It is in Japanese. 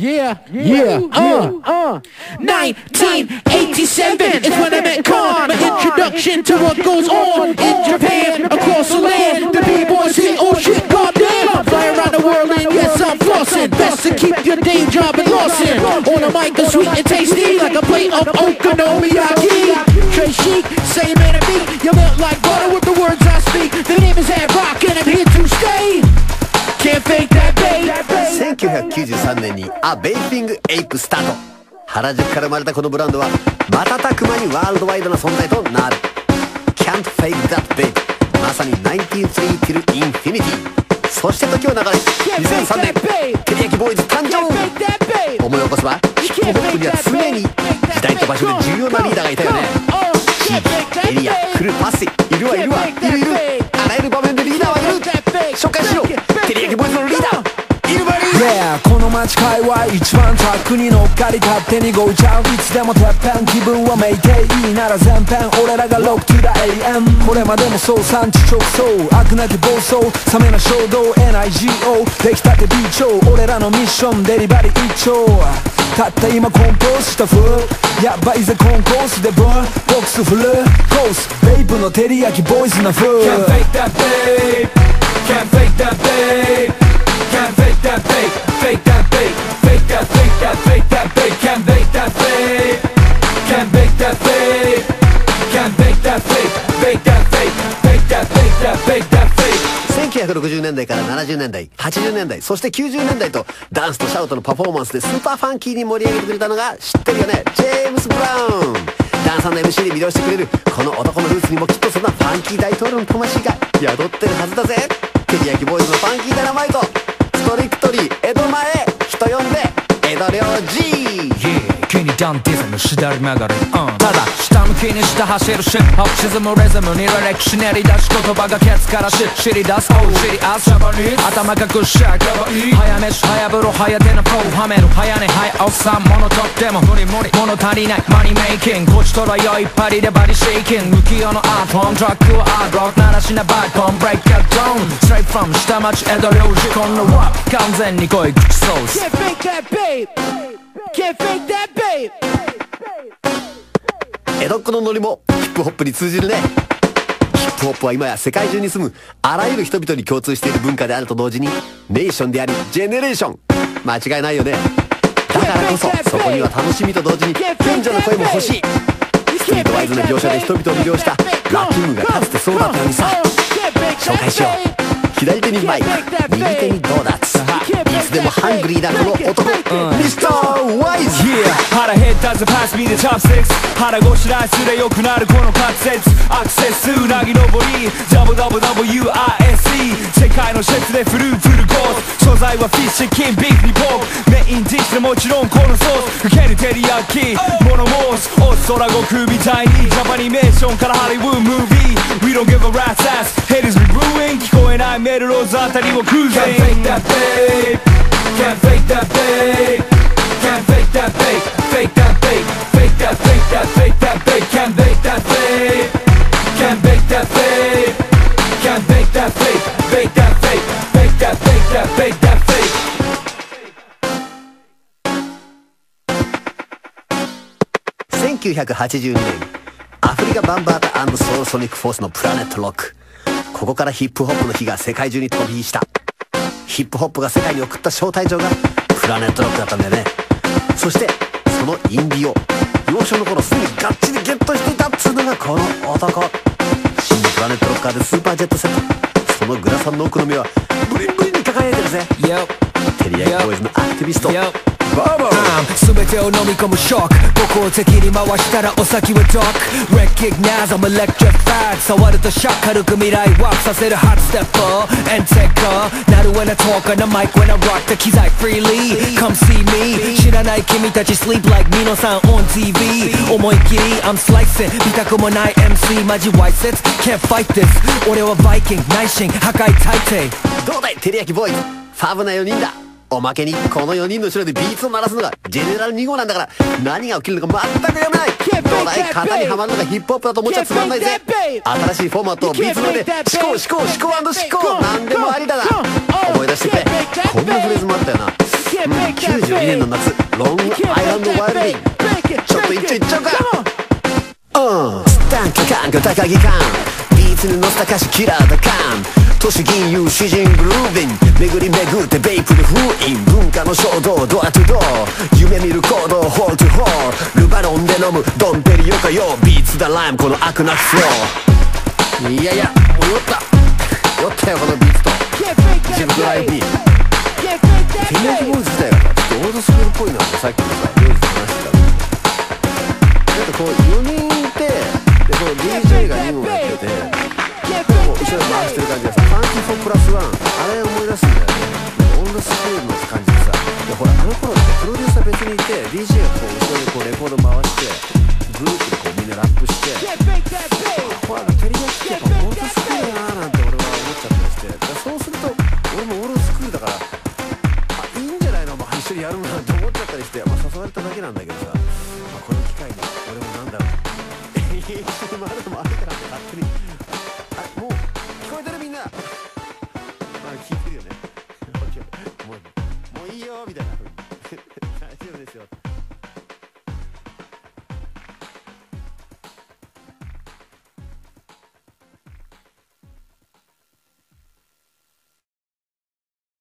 1987 is when I met Khan. My introduction to what goes on in Japan, across the land. The B-boys hit, oh shit, goddamn. Fly around the world and yes, I'm flossing. Best to keep your day job and Lawson. On the mic, the sweet and tasty, like a plate of okonomiyaki. Trey Chic, same enemy. You melt like butter with the words I speak. The name is Ad Rock and I'm here to stay. Can't fake that babe. 1993年にア・ベイフィング・エイプスタート。原宿から生まれたこのブランドは瞬く間にワールドワイドな存在となる。 Can't fake that babe、 まさに1930 till infinity。 そして時を流れ2003年テリヤキボーイズ誕生。思い起こせばヒップホップには常に時代と場所で重要なリーダーがいたよね。シーエリアフルパスいるわいるわいるいる、あらゆる場面でリーダーはいる。紹介しよう、テリヤキボーイズのリーダーいるわいる。 この街界隈一番トラックに乗っかり勝手に動いちゃう。いつでもてっぺん気分はメイテイ、いいなら全編俺らがロック to the AM。 これまでもそう産地直送、悪なき暴走冷めな衝動 NIGO 出来たて B 長、俺らのミッションデリバリー一丁。たった今コンポーズした風、やばいぜコンコースでブーボックスフルコース、ベイブのテリヤキボーイズな風。 Can't fake that babe, can't fake that babe, can't fake that babe, fake that babe, fake that, fake that, fake that babe, can't fake that babe, can't fake that babe, can't fake that fake, fake that fake, fake that, fake that, fake that fake。 1960年代から70年代、80年代、そして90年代とダンスとシャウトのパフォーマンスでスーパーファンキーに盛り上げてくれたのが知ってるよね、ジェームス・ブラウン。ダンサーの MC で魅了してくれるこの男のルーツにもきっとそんなファンキー大統領の魂が宿ってるはずだぜ。テリヤキボーイズのファンキーダイナマイト、ストリクトリー江戸前、人呼んで江戸領 G。 急にダンディズムしだり曲がる、ただ下向きにして走るシップホップ沈むリズムに歴史練り出し言葉がケツから知り出す、知り合うシャバリ頭隠しちゃ早飯早風呂早出のプロはめる早寝早おっさん物とっても無理無理物足りないマニメイキング、こちとらよいっぱりでバディシェイキング、浮世のアートフォントラックはアートロック鳴らしなバックボーンブレイクアウトドーンストレイトフロム下町江戸領事、このラップ完全に恋口ソース。 Can't fake that babe, can't fake that babe。 江戸っ子のノリもヒップホップに通じるね。ヒップホップは今や世界中に住むあらゆる人々に共通している文化であると同時にネーションでありジェネレーション、間違いないよね。だからこそそこには楽しみと同時に賢者の声も欲しい。ストリートワイズな描写で人々を魅了したラキングがかつてそうだったのにさ。紹介しよう、左手にマイク右手にドーナツ、いつでもハングリーなこの男、ミスターワイズ。 腹減ったぜパスミーでチョップスティックス、腹ごしらえすれよくなるこの滑舌、アクセスうなぎ登り WWWISE、 世界のシェフでフルフルコース、素材はフィッシュキンビーフにポーク、メインディッシュでもちろんこのソース、かけるテリヤキモノモース、オス空悟空みたいにジャパニメーションからハリウッドムービー We don't give a rat's ass haters be brewing、 聞こえないメルローズあたりをクルーズ Can't fake that babe, can't fake that babe, can't fake that babe, fake that babe, fake that, fake that, fake that babe, can't fake that babe, can't fake that babe, can't fake that fake, fake that fake, fake that, fake that, fake that fake。 1982年アフリカバンバータ&ソウルソニックフォースのプラネットロック、ここからヒップホップの火が世界中に飛び火した。ヒップホップが世界に送った招待状がプラネットロックだったんだよね。そしてそのインディを幼少の頃すぐにがっちりゲットしていたっつうのがこの男。新のプラネットロッカーでスーパージェットセット、そのグラサンの奥の目はブリンブリンに輝いてるぜ。テリヤキボーイズのアクティビストバーバー、 全てを飲み込むショック、僕を敵に回したらお先はドック Recognize I'm electrified、 触るとショック、軽く未来ワープさせるハッステッパー and taker、 なる when I talk on the mic when I rock the 機材 freely Come see me、 知らない君たち sleep like ミノさん on TV、 思いっきり I'm slicing、 見たくもない MC マジワイセツ Can't fight this、 俺はバイキング内心破壊大帝。 どうだいテリヤキボーイズ、ファブな4人だ。おまけにこの4人の後ろでビーツを鳴らすのがジェネラル2号なんだから何が起きるのか全く読めない。どうだい型にはまるのがヒップホップだと思っちゃつまんないぜ。新しいフォーマットをビーツの上で思考思考思考思考なんでもありだな。思い出してくれ、こんなフレーズもあったよな。 92年の夏ロングアイランドワイルディングちょっと一丁いっちゃうかスタンキカンキョ高木カンビーツに乗せた歌詞キラーだカン都市銀融詩人グルービン巡り巡ってベイプで封印文化の衝動ドアトゥドア夢見る行動ホールトゥホールルバロンで飲むドンペリヨカヨビーツだライムこの悪なフローいやいやもう酔ったよこのビーツとジムドライビーケニアキボーイズ自体がちょっとオールドスクールっぽいなってさっきのさミュージと話してたなんかこう4人いてでこの DJ が2問やってて後ろで回してる感じがさファンキー4プラス1あれ思い出すんだよねオールドスクールの感じでさでほらあの頃ってプロデューサー別にいて DJ がこう後ろでこうレコード回してグループでこうみんなラップしてほらテリヤキってやっぱオールドスクールだなーなんて俺は思っちゃったりしてだからそうすると俺もオールドスクールだからいいんじゃないの一緒にやるなって思っちゃったりして、まあ、誘われただけなんだけどさ、まあ、この機会に俺もなんだろう一緒に回るのもあるからって勝手にもう聞こえてるみんなまあ聞いてるよねもういいよみたいな大丈夫ですよ